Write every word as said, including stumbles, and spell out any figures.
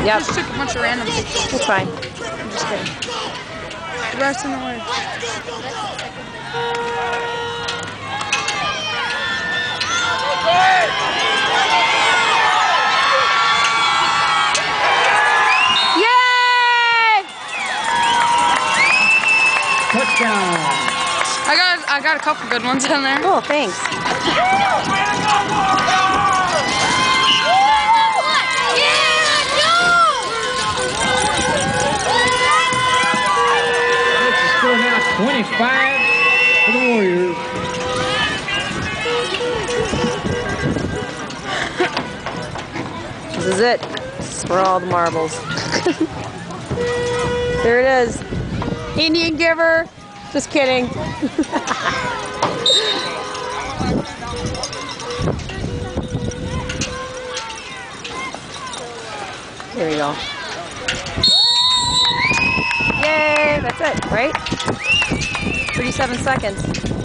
Yep. Just took a bunch of randoms. It's fine. I'm just kidding. The rest in the way. Yay! Touchdown. I got I got a couple good ones in there. Oh, thanks. Score now twenty-five for the Warriors. This is it. This is for all the marbles. There it is. Indian giver. Just kidding. There we go. Yay! That's it, right? thirty-seven seconds.